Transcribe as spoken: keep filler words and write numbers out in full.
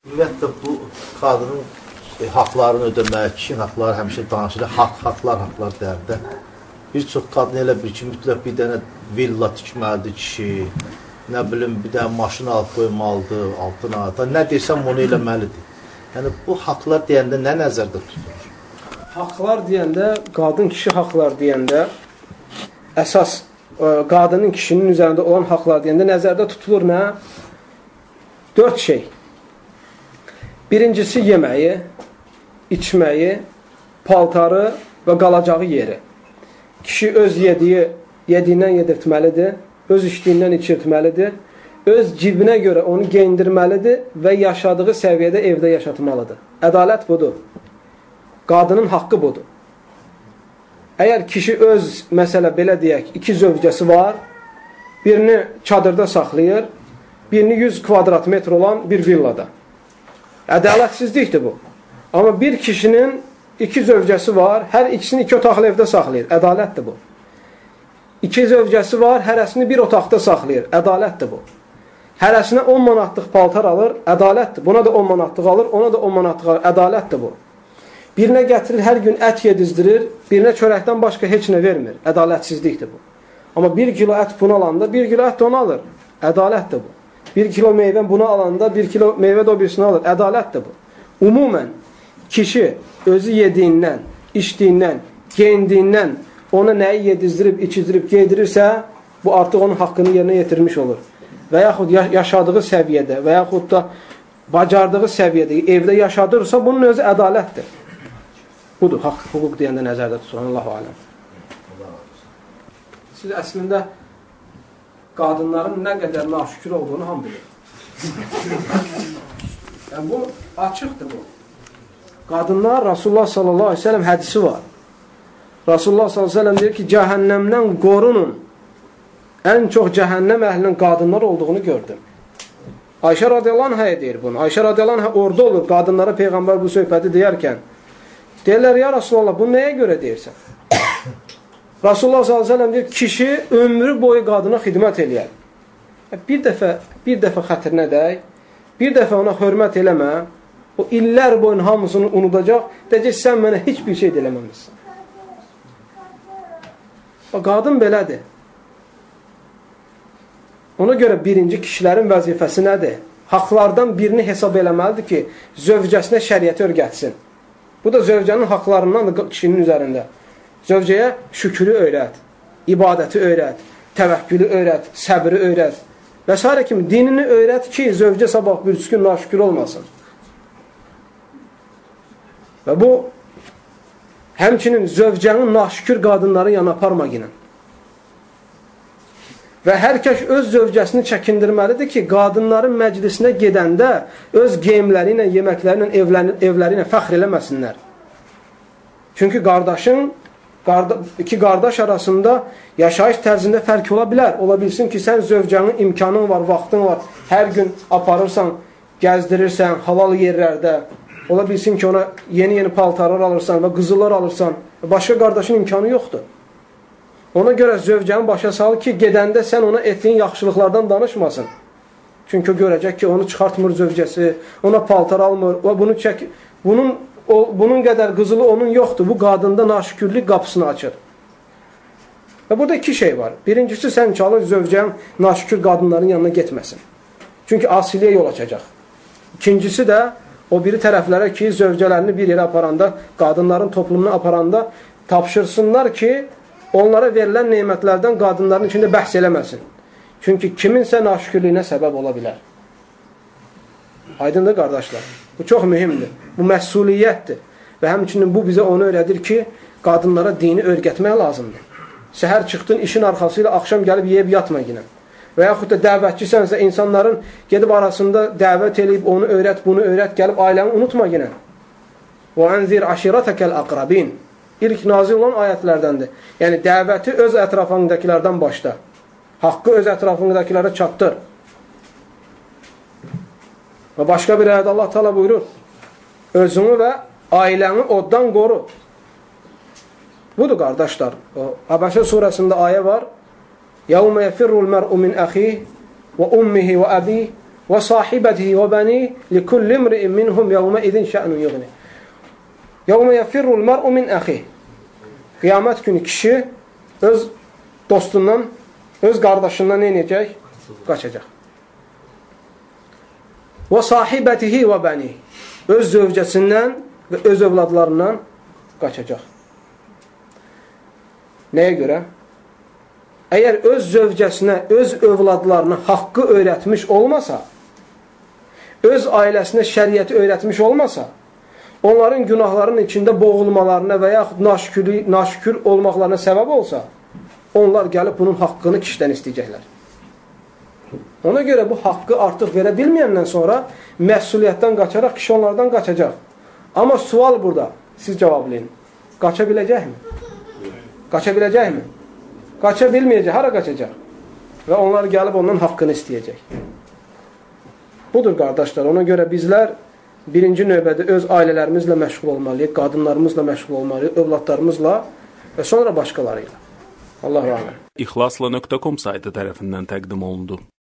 Ümumiyyətlə bu qadının e, haqlarını ödəmək, kişinin haqları həmişə danışılır, haq, haqlar, haqlar deyəndə. Bir çox qadın elə bir ki, mütləq bir dənə villa tikməlidir kişi, nə bilim, bir dənə maşın alıb qoymalıdır, altına, da nə desəm onu eləməlidir. Yəni, bu haqlar deyəndə nə nəzərdə tutulur? Haqlar deyəndə, qadın kişi haqlar deyəndə, əsas qadının kişinin üzərində olan haqlar deyəndə nəzərdə tutulur nə? Dörd şey. Birincisi yeməyi, içməyi, paltarı və qalacağı yeri. Kişi öz yediyi, yediyindən yedirtməlidir, öz içdiyindən içirtməlidir, öz cibinə görə onu geyindirməlidir və yaşadığı səviyyədə evdə yaşatmalıdır. Ədalət budur. Qadının haqqı budur. Əgər kişi öz, məsələ belə deyək, iki zövcəsi var, birini çadırda saxlayır, birini yüz kvadrat metr olan bir villada. Ədalətsizlikdir bu. Amma bir kişinin iki zövcəsi var, hər ikisini iki otaqlı evdə saxlayır. Ədalətdir bu. İki zövcəsi var, hərəsini bir otaqda saxlayır. Ədalətdir bu. Hərəsinə on manatlıq paltar alır, ədalətdir. Buna da on manatlıq alır, ona da on manatlıq alır. Ədalətdir bu. Birinə gətirir, hər gün ət yedizdirir, birinə çörəkdən başqa heç nə vermir. Ədalətsizlikdir bu. Amma bir kilo ət bunu alanda, bir kilo ət də onu alır. Ədalətdir bu. Bir kilo meyvən bunu alanda, bir kilo meyvə də o birisini alır. Ədalətdir bu. Umumən, kişi özü yediyindən, içdiyindən, geyindiyindən ona nəyi yedizdirib, içizdirib, geydirirsə, bu artıq onun haqqını yerinə yetirmiş olur. Və yaxud yaşadığı səviyyədə və yaxud da bacardığı səviyyədə evdə yaşadırsa, bunun özü ədalətdir. Budur, haqq, hüquq deyəndə nəzərdə tutsun. Allahu aləm. Siz əslində qadınların nə qədər naşükür olduğunu ham bilir. Yəni, bu açıqdır bu. Qadınlar, Rasulullah sallallahu aleyhi ve sellem hədisi var. Rasulullah sallallahu aleyhi ve sellem deyir ki, cəhənnəmdən qorunun. Ən çox cəhənnəm əhlinin qadınlar olduğunu gördüm. Ayşə radiyallahu anhaya deyir bunu. Ayşə radiyallahu anhaya orada olur, qadınlara Peyğəmbər bu söhbəti deyərkən. Deyirlər, ya Rasulullah, bunu nəyə görə deyirsən? Rasulullah sallallahu aleyhi ve sellem deyir, kişi ömrü boyu qadına xidmət eləyər. Bir dəfə, bir dəfə xətrinə dəy, bir dəfə ona hörmət eləmə, o illər boyun hamısını unudacaq, deyəcək, sən mənə heç bir şey eləməmişsən. O qadın belədir. Ona görə birinci kişilərin vəzifəsi nədir? Haqlardan birini hesab eləməlidir ki, zövcəsinə şəriəti öyrətsin. Bu da zövcənin haqlarındandır kişinin üzərində. Zövcəyə şükrü öyrət, ibadəti öyrət, təvəkkülü öyrət, səbri öyrət və s. kimi dinini öyrət ki, zövcə sabah bir gün naşükür olmasın. Və bu, həmçinin zövcənin naşükür qadınların yanına aparma yine. Və hər kəs öz zövcəsini çəkindirməlidir ki, qadınların məclisinə gedəndə öz geyimləri ilə, yeməkləri ilə, evləri ilə fəxr eləməsinlər. Çünki qardaşın, iki qardaş arasında yaşayış tərzində fərq ola bilər. Ola bilsin ki, sən zövcənin imkanın var, vaxtın var, hər gün aparırsan, gəzdirirsən, halal yerlərdə. Ola bilsin ki, ona yeni-yeni paltarlar alırsan və qızıllar alırsan. Başqa qardaşın imkanı yoxdur. Ona görə zövcəni başa sal ki, gedəndə sən ona etdiyin yaxşılıqlardan danışmasın. Çünki o görəcək ki, onu çıxartmır zövcəsi, ona paltar almır, bunu çək, bunun, o, bunun qədər qızılı onun yoxdur. Bu qadında naşükürlük qapısını açır. Və burada iki şey var. Birincisi, sən çalır zövcən naşükür qadınların yanına getməsin. Çünki asiliyə yol açacaq. İkincisi də, o biri tərəflərə ki, zövcələrini bir yerə aparanda, qadınların toplumuna aparanda tapşırsınlar ki, onlara verilən neymətlərdən qadınların içində bəhs eləməsin. Çünki kiminsə naşükürlüyünə səbəb ola bilər. Aydındır, qardaşlar. Bu çox mühümdür. Bu məsuliyyətdir. Və həmçinin bu bizə onu öyrədir ki, qadınlara dini öyrətmək lazımdır. Səhər çıxdın, işin arxası ilə axşam gəlib yeyib yatma yine. Və yaxud da dəvətçisənsə, insanların gedib arasında dəvət eləyib, onu öyrət, bunu öyrət, gəlib ailəni unutma yine. وَاَنْذِرْ عَشِرَتَكَ الْأَقْرَبِينَ İlk nazil olan ayətlərdəndir. Yəni, dəvəti öz ətrafındakilərdən başda. Haqqı öz ətrafındakilərə çatdır. Və başqa bir ayədə Allah Teala buyurur, özünü və ailəni oddan qoru. Budur, qardaşlar. Həbəşə surəsində ayə var. يَوْمَ يَفِرُّ الْمَرْءُ مِنْ أَخِيهِ وَأُمِّهِ وَأَبِيهِ və sahibatihi və bani likulli imri'in minhum yawma idin şa'nun yughni. Yawma yafirru'l mar'u min akhihi. Qiyamət günü kişi öz dostundan, öz qardaşından nə edəcək? Qaçacaq. Və sahibatihi və bani. Öz zövcəsindən və öz övladlarından qaçacaq. Nəyə görə? Əgər öz zövcəsinə, öz övladlarına haqqı öyrətmiş olmasa, öz ailəsinə şəriəti öyrətmiş olmasa, onların günahlarının içində boğulmalarına və yaxud naşükür, naşükür olmaqlarına səbəb olsa, onlar gəlib bunun haqqını kişidən istəyəcəklər. Ona görə bu haqqı artıq verə bilməyəndən sonra məsuliyyətdən qaçaraq kişi onlardan qaçacaq. Amma sual burada, siz cavablayın. Qaça biləcəkmi? Qaça biləcəkmi? Qaça bilməyəcək, hara qaçacaq? Və onlar gəlib ondan haqqını istəyəcək. Budur qardaşlar, ona görə bizlər birinci növbədə öz ailələrimizlə məşğul olmalıyıq, qadınlarımızla məşğul olmalıyıq, övladlarımızla və sonra başqaları ilə. Allahu aləm. İxlasla nöqtə com saytı tərəfindən təqdim olundu.